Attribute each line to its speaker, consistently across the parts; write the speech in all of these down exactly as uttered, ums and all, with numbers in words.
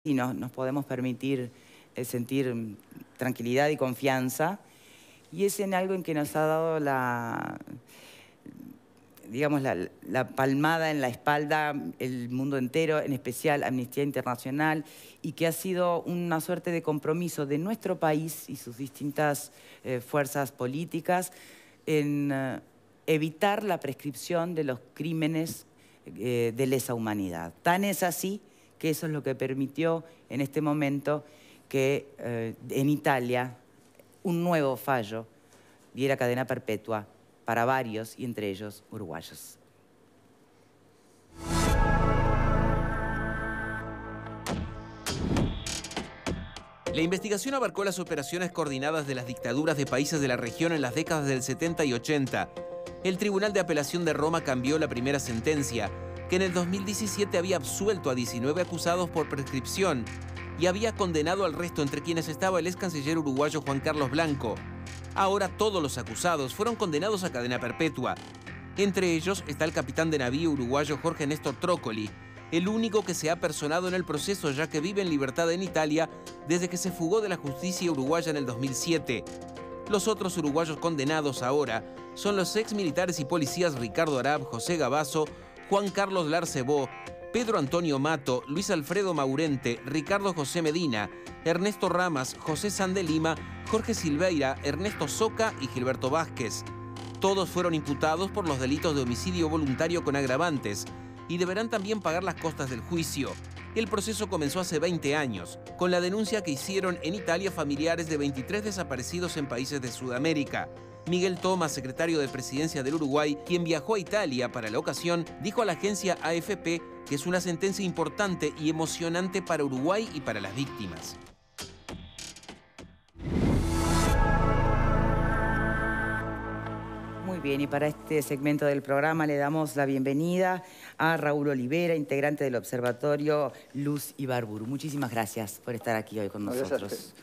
Speaker 1: y nos, nos podemos permitir eh, sentir tranquilidad y confianza. Y es en algo en que nos ha dado la, digamos, la, la palmada en la espalda el mundo entero, en especial Amnistía Internacional, y que ha sido una suerte de compromiso de nuestro país y sus distintas eh, fuerzas políticas en eh, evitar la prescripción de los crímenes eh, de lesa humanidad. Tan es así que eso es lo que permitió en este momento que eh, en Italia un nuevo fallo diera cadena perpetua para varios, y entre ellos uruguayos.
Speaker 2: La investigación abarcó las operaciones coordinadas de las dictaduras de países de la región en las décadas del setenta y ochenta. El Tribunal de Apelación de Roma cambió la primera sentencia, que en el dos mil diecisiete había absuelto a diecinueve acusados por prescripción y había condenado al resto, entre quienes estaba el ex canciller uruguayo Juan Carlos Blanco. Ahora todos los acusados fueron condenados a cadena perpetua. Entre ellos está el capitán de navío uruguayo Jorge Néstor Trócoli, el único que se ha personado en el proceso, ya que vive en libertad en Italia desde que se fugó de la justicia uruguaya en el dos mil siete. Los otros uruguayos condenados ahora son los ex militares y policías Ricardo Arab, José Gabazo, Juan Carlos Larcebó, Pedro Antonio Mato, Luis Alfredo Maurente, Ricardo José Medina, Ernesto Ramas, José San de Lima, Jorge Silveira, Ernesto Soca y Gilberto Vázquez. Todos fueron imputados por los delitos de homicidio voluntario con agravantes y deberán también pagar las costas del juicio. El proceso comenzó hace veinte años, con la denuncia que hicieron en Italia familiares de veintitrés desaparecidos en países de Sudamérica. Miguel Thomas, secretario de Presidencia del Uruguay, quien viajó a Italia para la ocasión, dijo a la agencia A F P que es una sentencia importante y emocionante para Uruguay y para las víctimas.
Speaker 1: Muy bien, y para este segmento del programa le damos la bienvenida a Raúl Olivera, integrante del Observatorio Luz Ibarburu. Muchísimas gracias por estar aquí hoy con nosotros.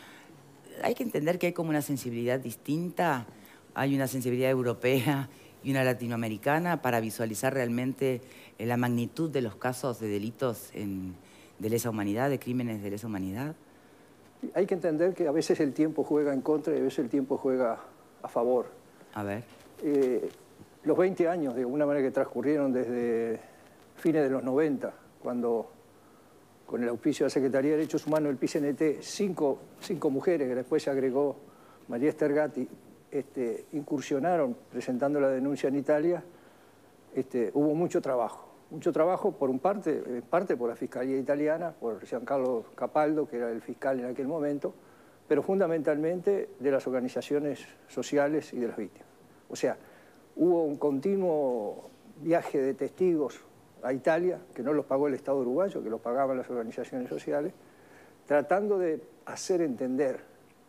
Speaker 1: Hay que entender que hay como una sensibilidad distinta, hay una sensibilidad europea y una latinoamericana para visualizar realmente la magnitud de los casos de delitos en, de lesa humanidad, de crímenes de lesa humanidad.
Speaker 3: Hay que entender que a veces el tiempo juega en contra y a veces el tiempo juega a favor.
Speaker 1: A ver.
Speaker 3: Eh, los veinte años, de alguna manera, que transcurrieron desde fines de los noventa, cuando con el auspicio de la Secretaría de Derechos Humanos del P I C N T, cinco, cinco mujeres, que después se agregó María Esther Gatti, este, incursionaron presentando la denuncia en Italia. Este, hubo mucho trabajo. Mucho trabajo, por un parte, en parte por la Fiscalía italiana, por Giancarlo Capaldo, que era el fiscal en aquel momento, pero fundamentalmente de las organizaciones sociales y de las víctimas. O sea, hubo un continuo viaje de testigos a Italia, que no los pagó el Estado uruguayo, que los pagaban las organizaciones sociales, tratando de hacer entender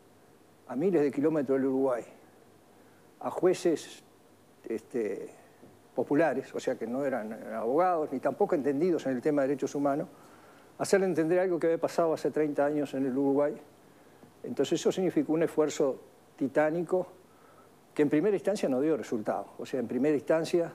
Speaker 3: a miles de kilómetros del Uruguay, a jueces este, populares, o sea que no eran abogados, ni tampoco entendidos en el tema de derechos humanos, hacerle entender algo que había pasado hace treinta años en el Uruguay. Entonces eso significó un esfuerzo titánico que en primera instancia no dio resultado. O sea, en primera instancia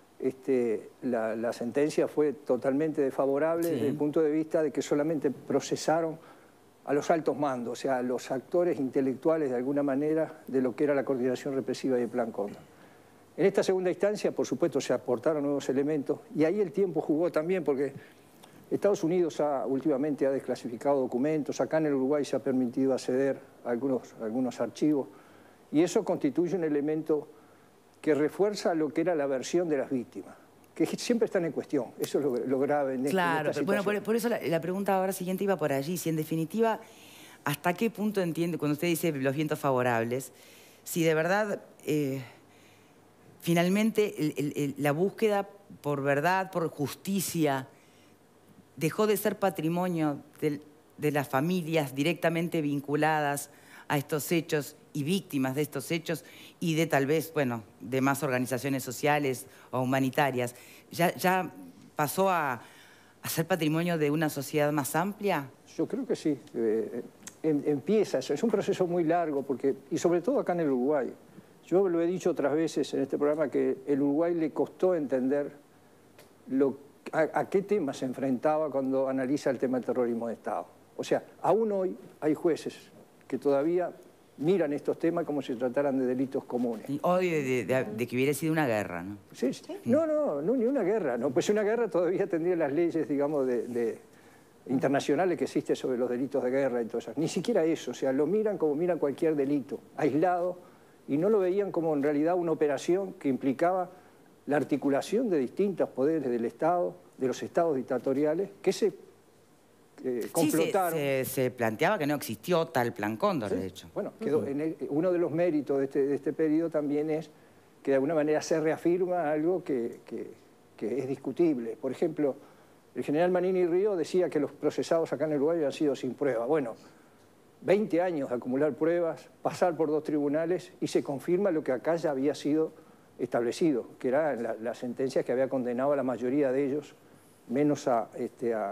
Speaker 3: este, la, la sentencia fue totalmente desfavorable, sí, desde el punto de vista de que solamente procesaron a los altos mandos, o sea, a los actores intelectuales de alguna manera de lo que era la coordinación represiva y el Plan Cóndor. En esta segunda instancia, por supuesto, se aportaron nuevos elementos y ahí el tiempo jugó también, porque Estados Unidos ha, últimamente ha desclasificado documentos, acá en el Uruguay se ha permitido acceder a algunos, a algunos archivos, y eso constituye un elemento que refuerza lo que era la versión de las víctimas, que siempre están en cuestión. Eso es lo, lo grave en,
Speaker 1: claro,
Speaker 3: en esta
Speaker 1: bueno, por, por eso la, la pregunta ahora siguiente iba por allí. Si en definitiva, ¿hasta qué punto entiende, cuando usted dice los vientos favorables, si de verdad, eh, finalmente, el, el, el, la búsqueda por verdad, por justicia, dejó de ser patrimonio de, de las familias directamente vinculadas a estos hechos y víctimas de estos hechos y de tal vez, bueno, de más organizaciones sociales o humanitarias, ¿ya, ya pasó a, a ser patrimonio de una sociedad más amplia?
Speaker 3: Yo creo que sí. Eh, em, empieza eso. Es un proceso muy largo, porque, y sobre todo acá en el Uruguay. Yo lo he dicho otras veces en este programa, que el Uruguay le costó entender lo a, a qué tema se enfrentaba cuando analiza el tema del terrorismo de Estado. O sea, aún hoy hay jueces que todavía miran estos temas como si trataran de delitos comunes.
Speaker 1: Y hoy de, de, de que hubiera sido una guerra, ¿no?
Speaker 3: Sí, sí. No, no, no, ni una guerra. No, pues una guerra todavía tendría las leyes, digamos, de, de, internacionales que existen sobre los delitos de guerra y todo eso. Ni siquiera eso, o sea, lo miran como miran cualquier delito, aislado, y no lo veían como en realidad una operación que implicaba la articulación de distintos poderes del Estado, de los estados dictatoriales, que se Eh, complotaron.
Speaker 1: Sí, se, se, se planteaba que no existió tal plan Cóndor,
Speaker 3: ¿Sí?
Speaker 1: de hecho.
Speaker 3: Bueno, quedó en el, uno de los méritos de este, de este periodo también es que de alguna manera se reafirma algo que, que, que es discutible. Por ejemplo, el general Manini Río decía que los procesados acá en el Uruguay habían sido sin prueba. Bueno, veinte años de acumular pruebas, pasar por dos tribunales y se confirma lo que acá ya había sido establecido, que era la, la sentencia que había condenado a la mayoría de ellos, menos a... Este, a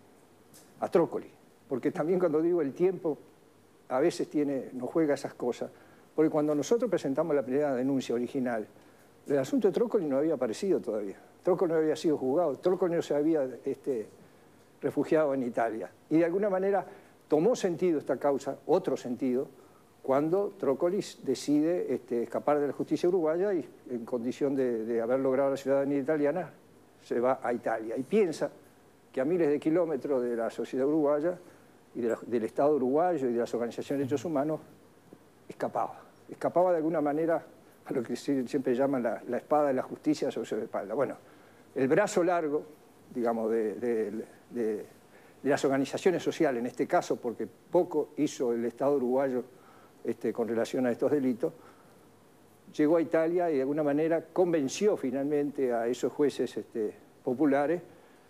Speaker 3: a Trócoli, porque también cuando digo el tiempo a veces tiene, nos juega esas cosas, porque cuando nosotros presentamos la primera denuncia original, el asunto de Trócoli no había aparecido todavía, Trócoli no había sido juzgado, Trócoli no se había este, refugiado en Italia, y de alguna manera tomó sentido esta causa, otro sentido, cuando Trócoli decide este, escapar de la justicia uruguaya y en condición de, de haber logrado la ciudadanía italiana, se va a Italia y piensa que a miles de kilómetros de la sociedad uruguaya y de la, del Estado uruguayo y de las organizaciones de derechos humanos, escapaba. Escapaba de alguna manera a lo que siempre llaman la, la espada de la justicia sobre su espalda. Bueno, el brazo largo, digamos, de, de, de, de las organizaciones sociales, en este caso, porque poco hizo el Estado uruguayo este, con relación a estos delitos, llegó a Italia y de alguna manera convenció finalmente a esos jueces este, populares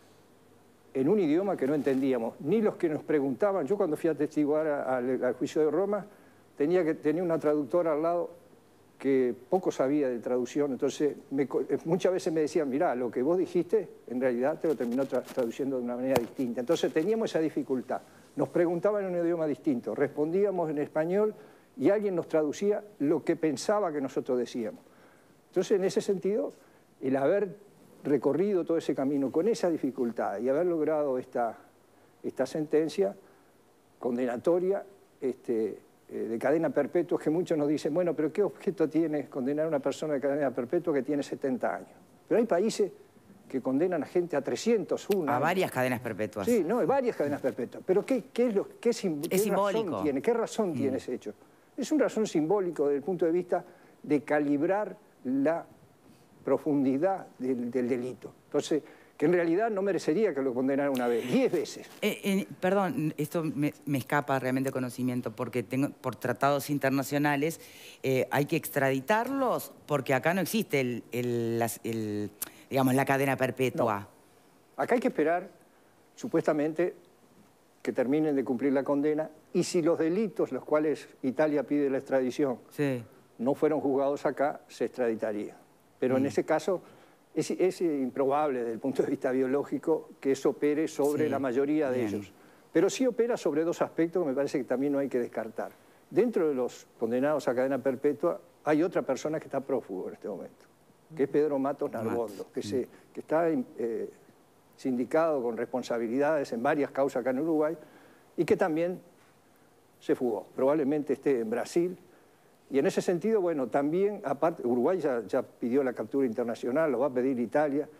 Speaker 3: en un idioma que no entendíamos, ni los que nos preguntaban. Yo cuando fui a testiguar al, al juicio de Roma, tenía, que, tenía una traductora al lado que poco sabía de traducción, entonces me, muchas veces me decían, mirá, lo que vos dijiste, en realidad te lo terminó tra traduciendo de una manera distinta. Entonces teníamos esa dificultad. Nos preguntaban en un idioma distinto, respondíamos en español y alguien nos traducía lo que pensaba que nosotros decíamos. Entonces, en ese sentido, el haber recorrido todo ese camino con esa dificultad y haber logrado esta, esta sentencia condenatoria este, eh, de cadena perpetua, que muchos nos dicen, bueno, pero ¿qué objeto tiene condenar a una persona de cadena perpetua que tiene setenta años? Pero hay países que condenan a gente a trescientos uno.
Speaker 1: A varias cadenas perpetuas.
Speaker 3: Sí, no, hay varias cadenas perpetuas. Pero ¿qué, qué, es, lo, qué, sim
Speaker 1: es
Speaker 3: qué
Speaker 1: simbólico.
Speaker 3: razón tiene? ¿Qué razón mm. tiene ese hecho? Es una razón simbólica desde el punto de vista de calibrar la profundidad del, del delito. Entonces, que en realidad no merecería que lo condenaran una vez, diez veces.
Speaker 1: Eh, eh, perdón, esto me, me escapa realmente de conocimiento, porque tengo, por tratados internacionales eh, hay que extraditarlos porque acá no existe el, el, las, el, digamos, la cadena perpetua.
Speaker 3: No. Acá hay que esperar, supuestamente, que terminen de cumplir la condena, y si los delitos, los cuales Italia pide la extradición, sí. no fueron juzgados acá, se extraditaría. Pero mm. en ese caso es, es improbable desde el punto de vista biológico que eso opere sobre sí. la mayoría de Bien. ellos. Pero sí opera sobre dos aspectos que me parece que también no hay que descartar. Dentro de los condenados a cadena perpetua hay otra persona que está prófugo en este momento, que es Pedro Matos Narbondo, que, se, que está eh, sindicado con responsabilidades en varias causas acá en Uruguay y que también se fugó. Probablemente esté en Brasil. Y en ese sentido, bueno, también, aparte, Uruguay ya, ya pidió la captura internacional, lo va a pedir Italia,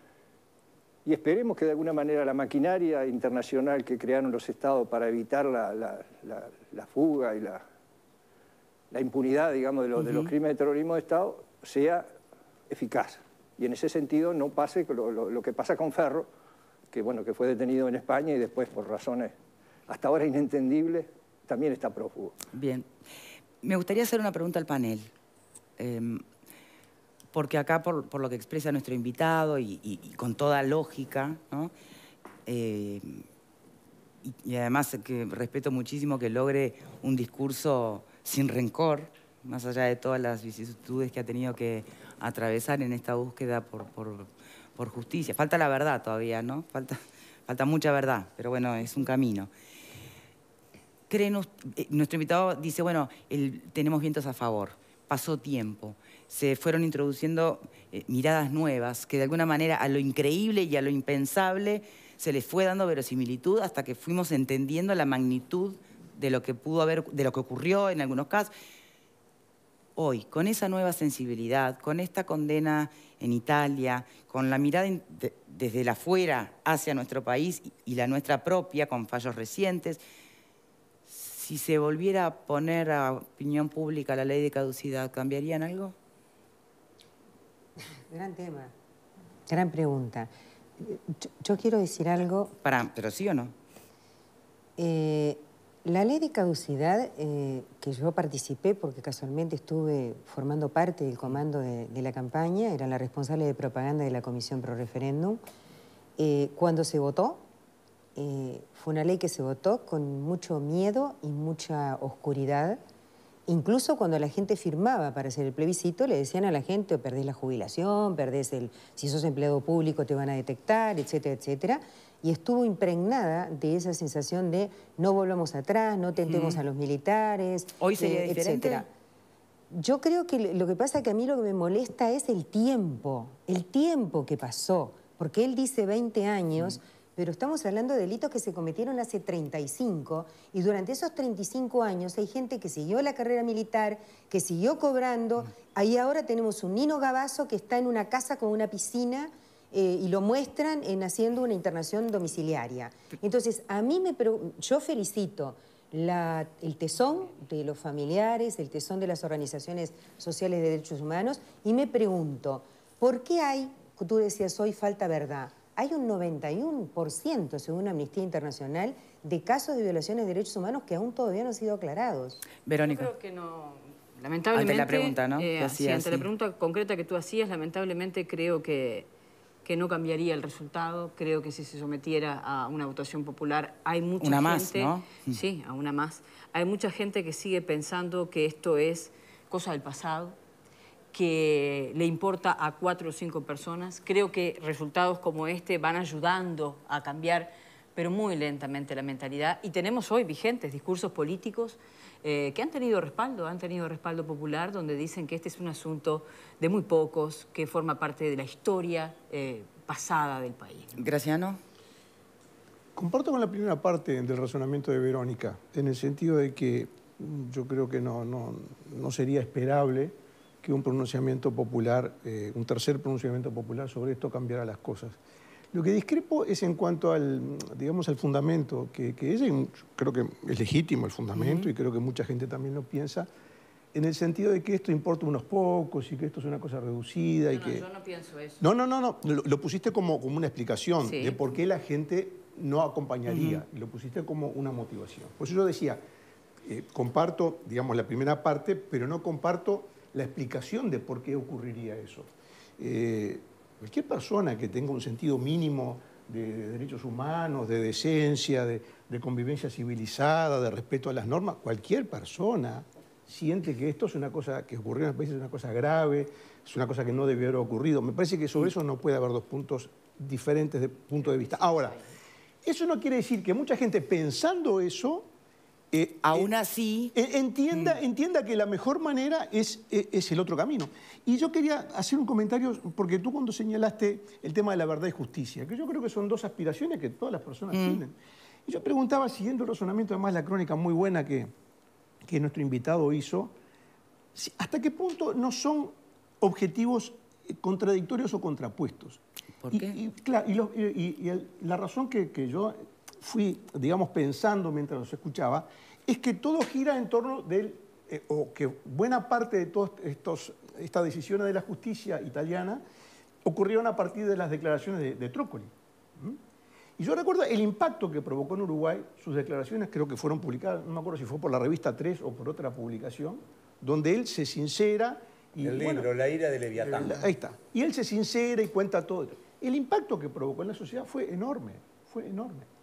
Speaker 3: y esperemos que de alguna manera la maquinaria internacional que crearon los estados para evitar la, la, la, la fuga y la, la impunidad, digamos, de, lo, uh-huh. de los crímenes de terrorismo de Estado sea eficaz. Y en ese sentido no pase lo, lo, lo que pasa con Ferro, que, bueno, que fue detenido en España y después, por razones hasta ahora inentendibles, también está prófugo.
Speaker 1: Bien. Me gustaría hacer una pregunta al panel, eh, porque acá, por, por lo que expresa nuestro invitado y, y, y con toda lógica, ¿no? eh, y, y además que respeto muchísimo que logre un discurso sin rencor, más allá de todas las vicisitudes que ha tenido que atravesar en esta búsqueda por, por, por justicia. Falta la verdad todavía, ¿no? Falta, falta mucha verdad, pero bueno, es un camino. ¿Creen, nuestro invitado dice, bueno, el, tenemos vientos a favor, pasó tiempo. Se fueron introduciendo eh, miradas nuevas que de alguna manera a lo increíble y a lo impensable se les fue dando verosimilitud hasta que fuimos entendiendo la magnitud de lo que pudo haber, de lo que ocurrió en algunos casos. Hoy, con esa nueva sensibilidad, con esta condena en Italia, con la mirada de, desde el afuera hacia nuestro país y la nuestra propia, con fallos recientes, si se volviera a poner a opinión pública la ley de caducidad, ¿cambiarían algo?
Speaker 4: Gran tema, gran pregunta. Yo, yo quiero decir algo...
Speaker 1: Para, ¿pero sí o no?
Speaker 4: Eh, la ley de caducidad, eh, que yo participé porque casualmente estuve formando parte del comando de, de la campaña, era la responsable de propaganda de la Comisión Pro Referéndum, eh, cuando se votó, eh, fue una ley que se votó con mucho miedo y mucha oscuridad. Incluso cuando la gente firmaba para hacer el plebiscito, le decían a la gente, o perdés la jubilación, perdés el... si sos empleado público te van a detectar, etcétera, etcétera. Y estuvo impregnada de esa sensación de no volvamos atrás, no tentemos mm. a los militares,
Speaker 1: ¿Hoy sería
Speaker 4: eh,
Speaker 1: diferente?
Speaker 4: etcétera. Yo creo que lo que pasa es que a mí lo que me molesta es el tiempo, el tiempo que pasó. Porque él dice veinte años... Mm. Pero estamos hablando de delitos que se cometieron hace treinta y cinco, y durante esos treinta y cinco años hay gente que siguió la carrera militar, que siguió cobrando. Ahí ahora tenemos un Nino Gavazo que está en una casa con una piscina eh, y lo muestran en haciendo una internación domiciliaria. Entonces, a mí me... yo felicito la, el tesón de los familiares, el tesón de las organizaciones sociales de derechos humanos, y me pregunto, ¿por qué hay, tú decías hoy, falta verdad? Hay un noventa y uno por ciento, según Amnistía Internacional, de casos de violaciones de derechos humanos que aún todavía no han sido aclarados.
Speaker 1: Verónica.
Speaker 5: Yo creo que no... Lamentablemente...
Speaker 1: Ante la pregunta, ¿no?
Speaker 5: Eh, sí, ante la pregunta concreta que tú hacías, lamentablemente creo que, que no cambiaría el resultado. Creo que si se sometiera a una votación popular hay mucha
Speaker 1: una
Speaker 5: gente...
Speaker 1: Más, ¿no?
Speaker 5: Sí, a una más. Hay mucha gente que sigue pensando que esto es cosa del pasado, que le importa a cuatro o cinco personas. Creo que resultados como este van ayudando a cambiar, pero muy lentamente, la mentalidad. Y tenemos hoy vigentes discursos políticos eh, que han tenido respaldo, han tenido respaldo popular, donde dicen que este es un asunto de muy pocos, que forma parte de la historia eh, pasada del país.
Speaker 1: Graciano.
Speaker 6: Comparto con la primera parte del razonamiento de Verónica, en el sentido de que yo creo que no, no, no sería esperable que un pronunciamiento popular, eh, un tercer pronunciamiento popular sobre esto cambiara las cosas. Lo que discrepo es en cuanto al, digamos, al fundamento, que, que es, creo que es legítimo el fundamento, uh-huh. y creo que mucha gente también lo piensa, en el sentido de que esto importa a unos pocos y que esto es una cosa reducida.
Speaker 5: No,
Speaker 6: y
Speaker 5: no,
Speaker 6: que...
Speaker 5: yo no pienso eso.
Speaker 6: No, no, no, no. Lo, lo pusiste como, como una explicación
Speaker 5: sí.
Speaker 6: de por qué la gente no acompañaría, uh-huh. y lo pusiste como una motivación. Por eso yo decía, eh, comparto, digamos, la primera parte, pero no comparto la explicación de por qué ocurriría eso. Eh, cualquier persona que tenga un sentido mínimo de, de derechos humanos, de decencia, de, de convivencia civilizada, de respeto a las normas, cualquier persona siente que esto es una cosa que ocurrió en el país, es una cosa grave, es una cosa que no debió haber ocurrido. Me parece que sobre eso no puede haber dos puntos diferentes de punto de vista. Ahora, eso no quiere decir que mucha gente pensando eso...
Speaker 1: Eh, Aún así...
Speaker 6: Eh, entienda, mm. entienda que la mejor manera es, es, es el otro camino. Y yo quería hacer un comentario, porque tú cuando señalaste el tema de la verdad y justicia, que yo creo que son dos aspiraciones que todas las personas mm. tienen. Y yo preguntaba, siguiendo el razonamiento, además la crónica muy buena que, que nuestro invitado hizo, ¿hasta qué punto no son objetivos contradictorios o contrapuestos?
Speaker 1: ¿Por
Speaker 6: y,
Speaker 1: qué?
Speaker 6: Y, claro, y, lo, y, y el, la razón que, que yo... fui, digamos, pensando mientras los escuchaba, es que todo gira en torno del, eh, o que buena parte de todas estas decisiones de la justicia italiana ocurrieron a partir de las declaraciones de, de Trócoli. ¿Mm? Y yo recuerdo el impacto que provocó en Uruguay, sus declaraciones creo que fueron publicadas, no me acuerdo si fue por la revista tres o por otra publicación, donde él se sincera... Y,
Speaker 7: el libro,
Speaker 6: bueno,
Speaker 7: La ira de Leviatán.
Speaker 6: Ahí está. Y él se sincera y cuenta todo. El impacto que provocó en la sociedad fue enorme, fue enorme.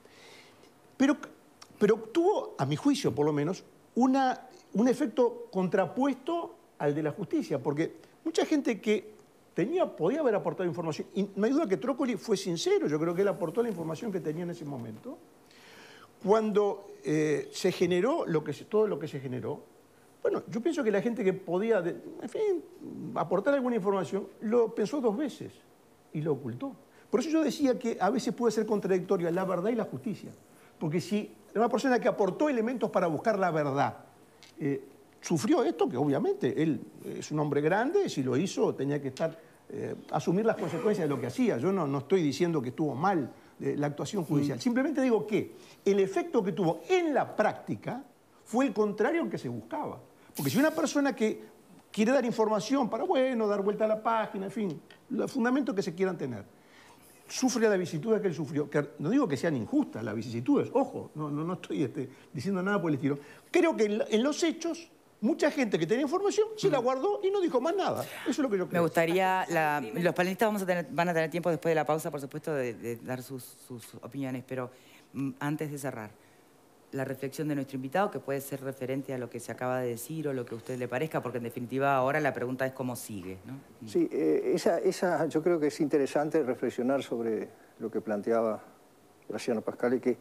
Speaker 6: Pero, pero tuvo, a mi juicio por lo menos, una, un efecto contrapuesto al de la justicia, porque mucha gente que tenía, podía haber aportado información, y no hay duda que Trócoli fue sincero, yo creo que él aportó la información que tenía en ese momento, cuando eh, se generó lo que, todo lo que se generó, Bueno, yo pienso que la gente que podía, en fin, aportar alguna información, lo pensó dos veces y lo ocultó. Por eso yo decía que a veces puede ser contradictoria la verdad y la justicia. Porque si una persona que aportó elementos para buscar la verdad eh, sufrió esto, que obviamente él es un hombre grande, si lo hizo tenía que estar, eh, asumir las consecuencias de lo que hacía. Yo no, no estoy diciendo que estuvo mal eh, la actuación judicial. Mm. Simplemente digo que el efecto que tuvo en la práctica fue el contrario al que se buscaba. Porque si una persona que quiere dar información para, bueno, dar vuelta a la página, en fin, los fundamentos que se quieran tener, sufre las vicisitudes que él sufrió, que no digo que sean injustas las vicisitudes, ojo, no, no, no estoy este, diciendo nada por el estilo. Creo que en, en los hechos, mucha gente que tenía información se la guardó y no dijo más nada. Eso es lo que yo creo.
Speaker 1: Me gustaría, la, los panelistas vamos a tener, van a tener tiempo después de la pausa, por supuesto, de, de dar sus, sus opiniones, pero mm, antes de cerrar, la reflexión de nuestro invitado, que puede ser referente a lo que se acaba de decir o lo que a usted le parezca, porque en definitiva ahora la pregunta es cómo sigue, ¿no?
Speaker 3: Sí, eh, esa, esa, yo creo que es interesante reflexionar sobre lo que planteaba Graciano Pascale, que,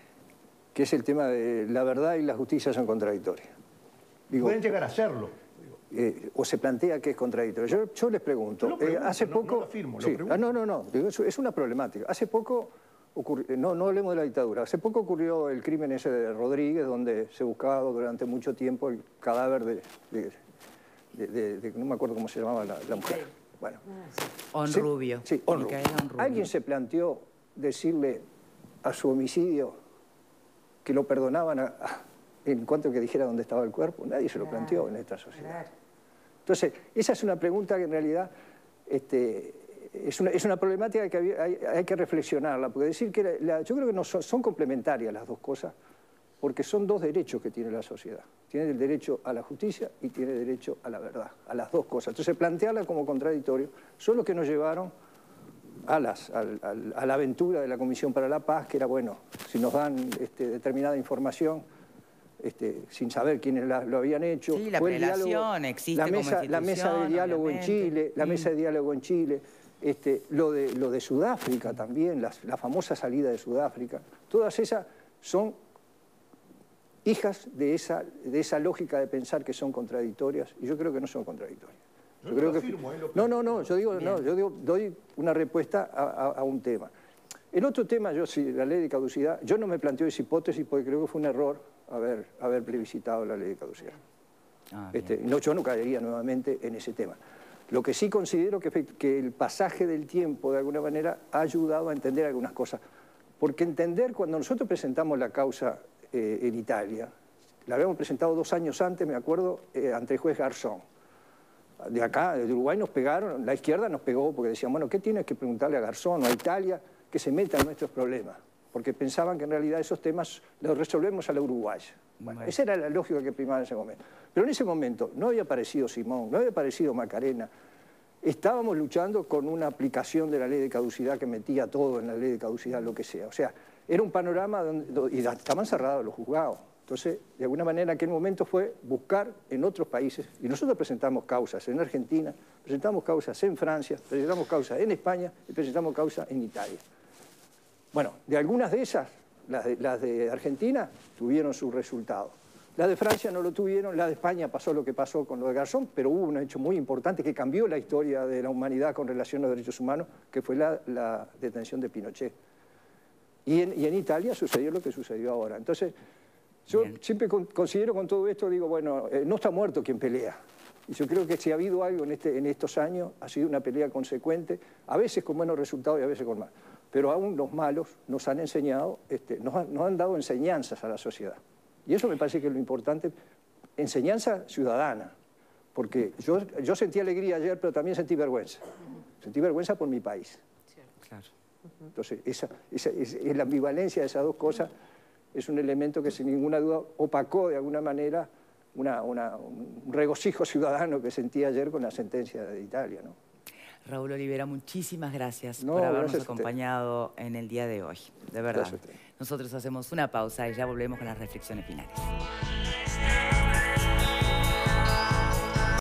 Speaker 3: que es el tema de la verdad y la justicia son contradictorias. Digo,
Speaker 6: pueden llegar a serlo.
Speaker 3: Eh, o se plantea que es contradictorio. Yo, yo les pregunto,
Speaker 6: yo pregunto
Speaker 3: eh, hace
Speaker 6: no,
Speaker 3: poco...
Speaker 6: No, lo afirmo,
Speaker 3: sí,
Speaker 6: lo pregunto.
Speaker 3: Ah, no, no, no, digo, es una problemática. Hace poco... Ocurrió, no, no hablemos de la dictadura. Hace poco ocurrió el crimen ese de Rodríguez, donde se buscaba durante mucho tiempo el cadáver de... de, de, de, de no me acuerdo cómo se llamaba la, la mujer. Bueno.
Speaker 1: Honrubio.
Speaker 3: Sí, sí, Honrubio. ¿Alguien se planteó decirle a su homicidio que lo perdonaban a, a, en cuanto que dijera dónde estaba el cuerpo? Nadie se lo planteó en esta sociedad. Entonces, esa es una pregunta que en realidad... Este, Es una, es una problemática que hay, hay, hay que reflexionarla, porque decir que la, la, yo creo que no son, son complementarias las dos cosas, porque son dos derechos que tiene la sociedad. Tiene el derecho a la justicia y tiene derecho a la verdad, a las dos cosas. Entonces, plantearla como contradictorio son los que nos llevaron a, las, a, a, a la aventura de la Comisión para la Paz, que era, bueno, si nos dan este, determinada información, Este, sin saber quiénes la, lo habían hecho.
Speaker 1: Sí, la
Speaker 3: fue el
Speaker 1: prelación
Speaker 3: diálogo,
Speaker 1: existe
Speaker 3: la mesa,
Speaker 1: como
Speaker 3: la mesa de diálogo
Speaker 1: obviamente.
Speaker 3: en Chile, la
Speaker 1: sí.
Speaker 3: mesa de diálogo en Chile, este, lo, de, lo de Sudáfrica también, las, la famosa salida de Sudáfrica, todas esas son hijas de esa, de esa lógica de pensar que son contradictorias, y yo creo que no son contradictorias. Yo
Speaker 6: yo
Speaker 3: creo que,
Speaker 6: afirmo, eh,
Speaker 3: no, no, no, yo digo, no, yo digo, doy una respuesta a, a, a un tema. El otro tema, yo sí, la ley de caducidad, yo no me planteo esa hipótesis porque creo que fue un error haber, haber plebiscitado la ley de caducidad. Ah, este, no, yo no caería nuevamente en ese tema. Lo que sí considero que, que el pasaje del tiempo, de alguna manera, ha ayudado a entender algunas cosas. Porque entender, cuando nosotros presentamos la causa eh, en Italia, la habíamos presentado dos años antes, me acuerdo, eh, ante el juez Garzón. De acá, de Uruguay, nos pegaron, la izquierda nos pegó porque decían, bueno, ¿qué tienes que preguntarle a Garzón o a Italia que se meta en nuestros problemas? Porque pensaban que en realidad esos temas los resolvemos a la uruguaya. Bueno, esa era la lógica que primaba en ese momento. Pero en ese momento no había aparecido Simón, no había aparecido Macarena. Estábamos luchando con una aplicación de la ley de caducidad que metía todo en la ley de caducidad, lo que sea. O sea, era un panorama donde y estaban cerrados los juzgados. Entonces, de alguna manera, en aquel momento fue buscar en otros países, y nosotros presentamos causas en Argentina, presentamos causas en Francia, presentamos causas en España y presentamos causas en Italia. Bueno, de algunas de esas, las de, las de Argentina, tuvieron su resultado. Las de Francia no lo tuvieron, la de España pasó lo que pasó con lo de Garzón, pero hubo un hecho muy importante que cambió la historia de la humanidad con relación a los derechos humanos, que fue la, la detención de Pinochet. Y en, y en Italia sucedió lo que sucedió ahora. Entonces, yo Bien. siempre con, considero con todo esto, digo, bueno, eh, no está muerto quien pelea. Y yo creo que si ha habido algo en, este, en estos años, ha sido una pelea consecuente, a veces con buenos resultados y a veces con malos. Pero aún los malos nos han enseñado, este, nos, han, nos han dado enseñanzas a la sociedad. Y eso me parece que es lo importante, enseñanza ciudadana. Porque yo, yo sentí alegría ayer, pero también sentí vergüenza. Sentí vergüenza por mi país.
Speaker 1: Claro.
Speaker 3: Entonces, esa, esa, esa, la ambivalencia de esas dos cosas es un elemento que sin ninguna duda opacó de alguna manera una, una, un regocijo ciudadano que sentí ayer con la sentencia de Italia, ¿no?
Speaker 1: Raúl Olivera, muchísimas gracias
Speaker 3: no,
Speaker 1: por habernos
Speaker 3: gracias
Speaker 1: acompañado en el día de hoy. De verdad. Nosotros hacemos una pausa y ya volvemos con las reflexiones finales.